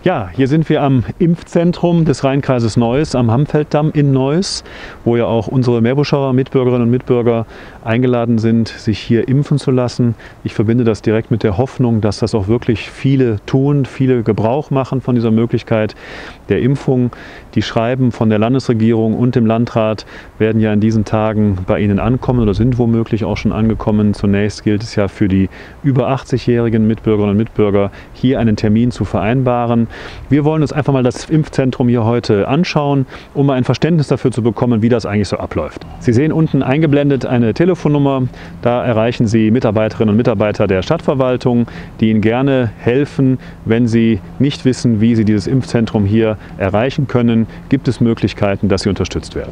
Ja, hier sind wir am Impfzentrum des Rheinkreises Neuss am Hamfelddamm in Neuss, wo ja auch unsere Meerbuschauer Mitbürgerinnen und Mitbürger eingeladen sind, sich hier impfen zu lassen. Ich verbinde das direkt mit der Hoffnung, dass das auch wirklich viele tun, viele Gebrauch machen von dieser Möglichkeit der Impfung. Die Schreiben von der Landesregierung und dem Landrat werden ja in diesen Tagen bei Ihnen ankommen oder sind womöglich auch schon angekommen. Zunächst gilt es ja für die über 80-jährigen Mitbürgerinnen und Mitbürger, hier einen Termin zu vereinbaren. Wir wollen uns einfach mal das Impfzentrum hier heute anschauen, um mal ein Verständnis dafür zu bekommen, wie das eigentlich so abläuft. Sie sehen unten eingeblendet eine Telefonnummer. Da erreichen Sie Mitarbeiterinnen und Mitarbeiter der Stadtverwaltung, die Ihnen gerne helfen, wenn Sie nicht wissen, wie Sie dieses Impfzentrum hier erreichen können. Gibt es Möglichkeiten, dass Sie unterstützt werden?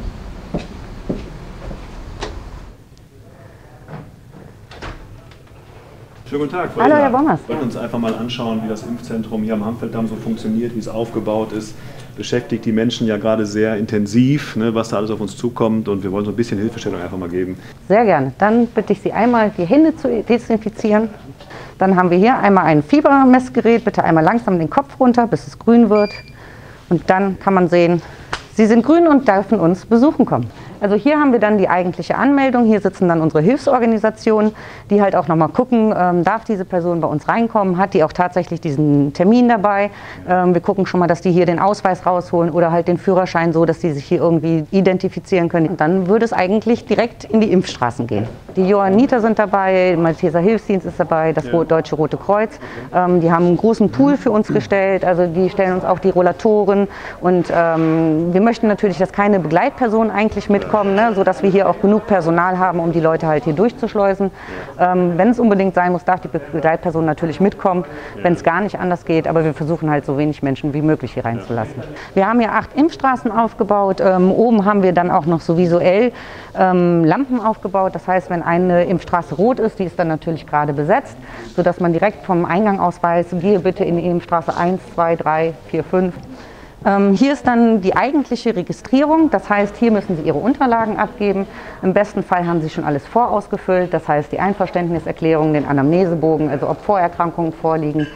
Schönen guten Tag, Frau Hallo, Edler. Herr Bommers. Wir wollen uns einfach mal anschauen, wie das Impfzentrum hier am Hamfelddamm so funktioniert, wie es aufgebaut ist. Beschäftigt die Menschen ja gerade sehr intensiv, ne, was da alles auf uns zukommt, und wir wollen so ein bisschen Hilfestellung einfach mal geben. Sehr gerne. Dann bitte ich Sie einmal, die Hände zu desinfizieren. Dann haben wir hier einmal ein Fiebermessgerät. Bitte einmal langsam den Kopf runter, bis es grün wird. Und dann kann man sehen, Sie sind grün und dürfen uns besuchen kommen. Also hier haben wir dann die eigentliche Anmeldung. Hier sitzen dann unsere Hilfsorganisationen, die halt auch nochmal gucken, darf diese Person bei uns reinkommen, hat die auch tatsächlich diesen Termin dabei. Wir gucken schon mal, dass die hier den Ausweis rausholen oder halt den Führerschein, so dass die sich hier irgendwie identifizieren können. Und dann würde es eigentlich direkt in die Impfstraßen gehen. Die Johanniter sind dabei, Malteser Hilfsdienst ist dabei, das Deutsche Rote Kreuz. Die haben einen großen Pool für uns gestellt, also die stellen uns auch die Rollatoren. Und wir möchten natürlich, dass keine Begleitpersonen eigentlich mitkommen, ne, sodass wir hier auch genug Personal haben, um die Leute halt hier durchzuschleusen. Wenn es unbedingt sein muss, darf die Begleitperson natürlich mitkommen, wenn es gar nicht anders geht. Aber wir versuchen halt so wenig Menschen wie möglich hier reinzulassen. Wir haben hier 8 Impfstraßen aufgebaut. Oben haben wir dann auch noch so visuell Lampen aufgebaut. Das heißt, wenn eine Impfstraße rot ist, die ist dann natürlich gerade besetzt, sodass man direkt vom Eingang aus weiß, gehe bitte in die Impfstraße 1, 2, 3, 4, 5. Hier ist dann die eigentliche Registrierung, das heißt, hier müssen Sie Ihre Unterlagen abgeben. Im besten Fall haben Sie schon alles vorausgefüllt, das heißt die Einverständniserklärung, den Anamnesebogen, also ob Vorerkrankungen vorliegen.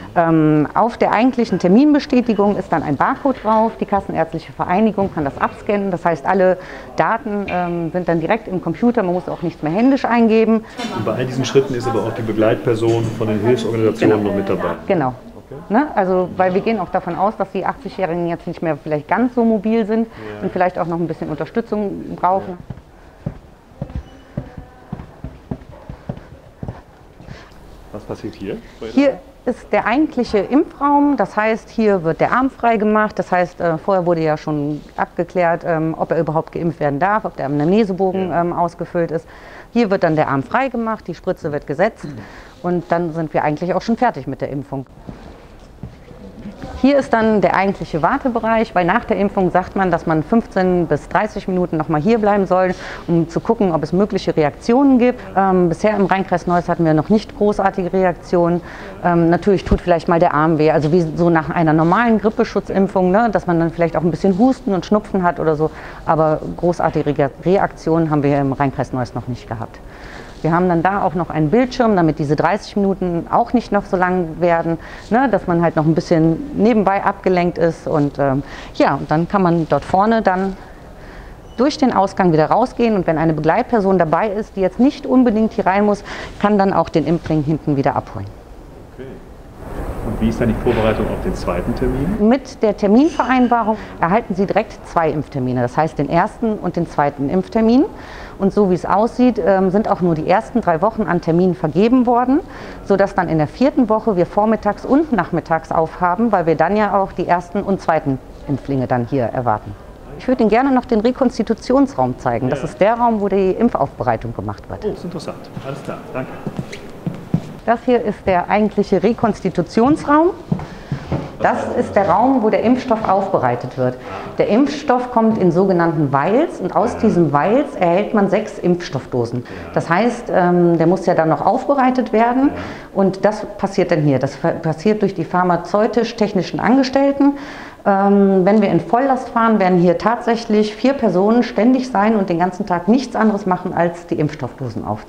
Auf der eigentlichen Terminbestätigung ist dann ein Barcode drauf. Die Kassenärztliche Vereinigung kann das abscannen. Das heißt, alle Daten sind dann direkt im Computer. Man muss auch nichts mehr händisch eingeben. Und bei all diesen Schritten ist aber auch die Begleitperson von den Hilfsorganisationen noch mit dabei. Genau. Ne? Also, weil wir gehen auch davon aus, dass die 80-Jährigen jetzt nicht mehr vielleicht ganz so mobil sind und vielleicht auch noch ein bisschen Unterstützung brauchen. Was passiert hier? Hier ist der eigentliche Impfraum, das heißt, hier wird der Arm frei gemacht, das heißt, vorher wurde ja schon abgeklärt, ob er überhaupt geimpft werden darf, ob der Anamnesebogen ausgefüllt ist. Hier wird dann der Arm frei gemacht, die Spritze wird gesetzt und dann sind wir eigentlich auch schon fertig mit der Impfung. Hier ist dann der eigentliche Wartebereich, weil nach der Impfung sagt man, dass man 15 bis 30 Minuten noch mal hier bleiben soll, um zu gucken, ob es mögliche Reaktionen gibt. Bisher im Rheinkreis Neuss hatten wir noch nicht großartige Reaktionen. Natürlich tut vielleicht mal der Arm weh, also wie so nach einer normalen Grippeschutzimpfung, ne, dass man dann vielleicht auch ein bisschen Husten und Schnupfen hat oder so. Aber großartige Reaktionen haben wir im Rheinkreis Neuss noch nicht gehabt. Wir haben dann da auch noch einen Bildschirm, damit diese 30 Minuten auch nicht noch so lang werden, ne, dass man halt noch ein bisschen nebenbei abgelenkt ist. Und ja, und dann kann man dort vorne dann durch den Ausgang wieder rausgehen. Und wenn eine Begleitperson dabei ist, die jetzt nicht unbedingt hier rein muss, kann dann auch den Impfling hinten wieder abholen. Okay. Und wie ist dann die Vorbereitung auf den zweiten Termin? Mit der Terminvereinbarung erhalten Sie direkt 2 Impftermine, das heißt den ersten und den zweiten Impftermin. Und so wie es aussieht, sind auch nur die ersten 3 Wochen an Terminen vergeben worden, sodass dann in der 4. Woche wir vormittags und nachmittags aufhaben, weil wir dann ja auch die ersten und zweiten Impflinge dann hier erwarten. Ich würde Ihnen gerne noch den Rekonstitutionsraum zeigen. Das ist der Raum, wo die Impfaufbereitung gemacht wird. Oh, das ist interessant. Alles klar, danke. Das hier ist der eigentliche Rekonstitutionsraum. Das ist der Raum, wo der Impfstoff aufbereitet wird. Der Impfstoff kommt in sogenannten Vials und aus diesen Vials erhält man 6 Impfstoffdosen. Das heißt, der muss ja dann noch aufbereitet werden und das passiert dann hier. Das passiert durch die pharmazeutisch-technischen Angestellten. Wenn wir in Volllast fahren, werden hier tatsächlich 4 Personen ständig sein und den ganzen Tag nichts anderes machen, als die Impfstoffdosen aufziehen.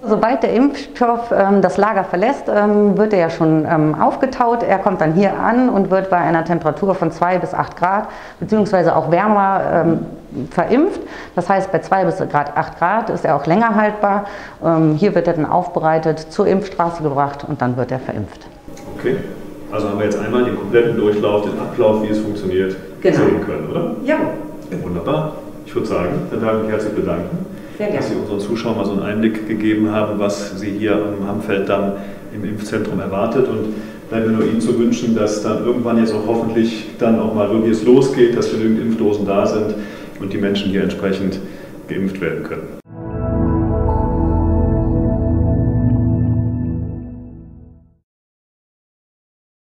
Sobald der Impfstoff das Lager verlässt, wird er ja schon aufgetaut. Er kommt dann hier an und wird bei einer Temperatur von 2 bis 8 Grad beziehungsweise auch wärmer verimpft. Das heißt, bei 2 bis 8 Grad ist er auch länger haltbar. Hier wird er dann aufbereitet, zur Impfstraße gebracht und dann wird er verimpft. Okay, also haben wir jetzt einmal den kompletten Durchlauf, den Ablauf, wie es funktioniert, sehen können, oder? Ja. Wunderbar. Ich würde sagen, dann darf ich mich herzlich bedanken, dass Sie unseren Zuschauern mal so einen Einblick gegeben haben, was Sie hier am Hammfelddamm im Impfzentrum erwartet. Und bleibt mir nur Ihnen zu wünschen, dass dann irgendwann jetzt auch hoffentlich dann auch mal wirklich es losgeht, dass genügend Impfdosen da sind und die Menschen hier entsprechend geimpft werden können.